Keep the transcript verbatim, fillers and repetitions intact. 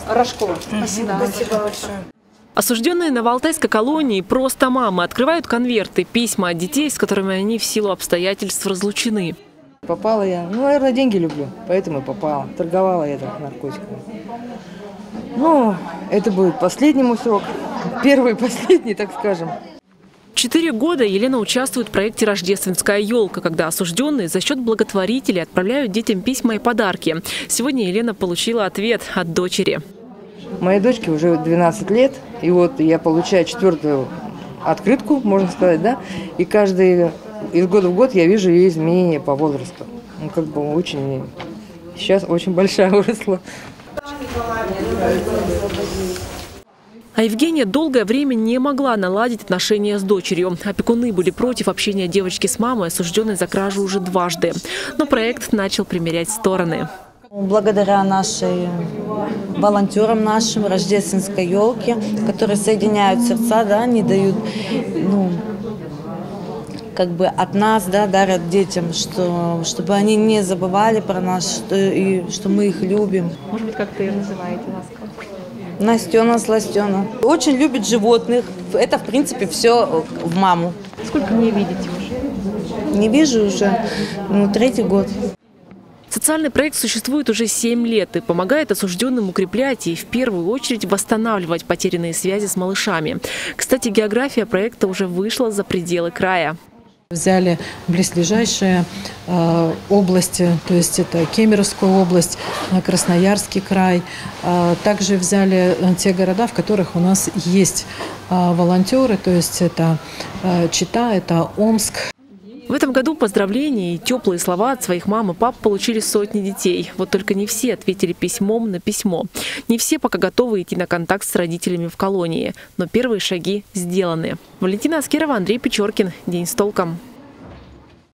Рожкова. Спасибо. Спасибо большое. Осужденные на Новоалтайской колонии просто мамы открывают конверты, письма от детей, с которыми они в силу обстоятельств разлучены. Попала я, ну, наверное, деньги люблю, поэтому и попала. Торговала я наркотиками. Ну, это будет последний мой срок. Первый и последний, так скажем. Четыре года Елена участвует в проекте «Рождественская елка», когда осужденные за счет благотворителей отправляют детям письма и подарки. Сегодня Елена получила ответ от дочери. Моей дочке уже двенадцать лет, и вот я получаю четвертую открытку, можно сказать, да, и каждый из года в год я вижу ее изменения по возрасту. Ну, как бы очень, сейчас очень большая выросла. А Евгения долгое время не могла наладить отношения с дочерью. Опекуны были против общения девочки с мамой, осужденной за кражу уже дважды. Но проект начал примирять стороны. Благодаря нашей волонтерам нашим, рождественской елке, которые соединяют сердца, да, не дают, ну, как бы от нас, да, дарят детям, что, чтобы они не забывали про нас, что, и что мы их любим. Может быть, как ты ее называете ласково? Настена, сластена. Очень любит животных. Это, в принципе, все в маму. Сколько не видите уже? Не вижу уже, ну, третий год. Социальный проект существует уже семь лет и помогает осужденным укреплять и в первую очередь восстанавливать потерянные связи с малышами. Кстати, география проекта уже вышла за пределы края. Взяли близлежащие э, области, то есть это Кемеровская область, Красноярский край. Э, также взяли те города, в которых у нас есть э, волонтеры, то есть это э, Чита, это Омск. В этом году поздравления и теплые слова от своих мам и пап получили сотни детей. Вот только не все ответили письмом на письмо. Не все пока готовы идти на контакт с родителями в колонии. Но первые шаги сделаны. Валентина Аскерова, Андрей Печоркин. День с толком.